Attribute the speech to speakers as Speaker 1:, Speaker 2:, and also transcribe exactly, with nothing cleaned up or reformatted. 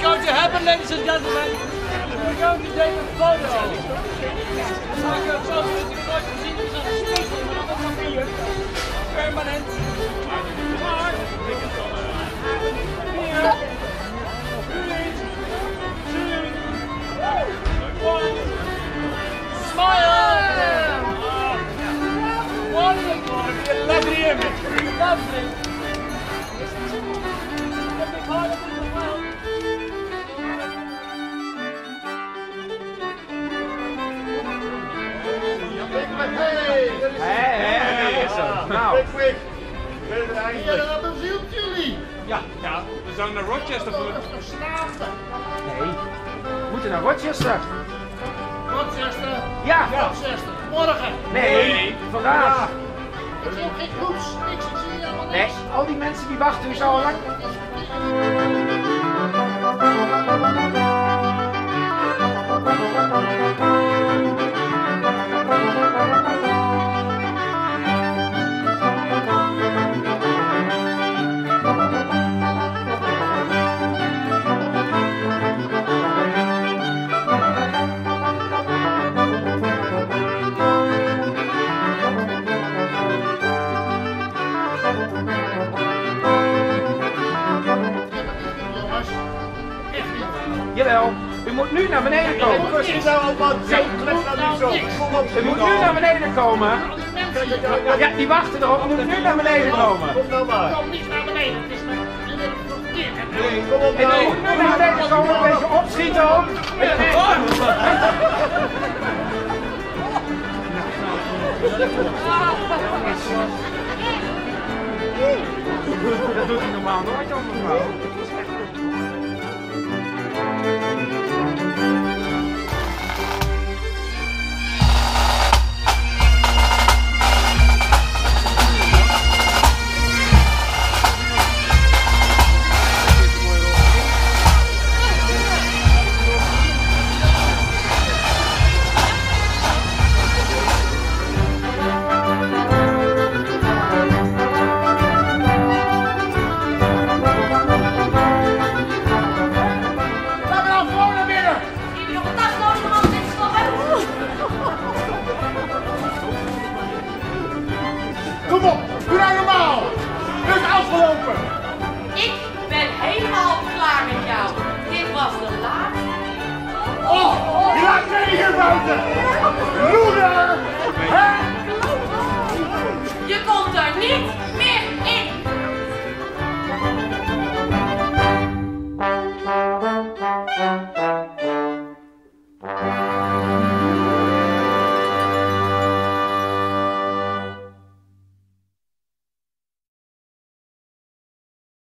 Speaker 1: going to happen, ladies and gentlemen. We're going to take a photo. Like a photo is een kort te zien. We gaan een spiegel met allemaal papier. Permanent. Maar. Hier. Three. Two. One. Smile! Wonderful! A lovely image. Lovely. A big heart of it as well.
Speaker 2: Hé, hé, zo. Nou.
Speaker 3: Quick, ben je er eigenlijk? Ja, dat zien jullie.
Speaker 4: Ja, ja, we zijn naar Rochester voor.
Speaker 3: Dat is nog slaven.
Speaker 2: Nee, we moeten naar Rochester.
Speaker 3: Rochester?
Speaker 2: Ja.
Speaker 3: Rochester. Morgen.
Speaker 2: Nee,
Speaker 4: Nee.
Speaker 2: vandaag.
Speaker 3: Ik zie ook geen koets. Niks, ik zie helemaal
Speaker 2: Nee,
Speaker 3: niks.
Speaker 2: al die mensen die wachten u zo lang. Jawel, u moet nu naar beneden komen.
Speaker 3: Wat is nou al wat? Zo, klets nou niet zo. Kom op,
Speaker 2: U moet nu naar beneden komen. Ja, die wachten erop. U moet nu naar beneden komen.
Speaker 3: Kom nou maar.
Speaker 1: Kom niet naar beneden. Het is met. Je wilt het verkeerd hebben.
Speaker 3: Nee, kom op
Speaker 2: En u
Speaker 3: nou.
Speaker 2: moet nu naar beneden komen. Een beetje opschieten ook. Dat doet hij normaal nooit, mevrouw.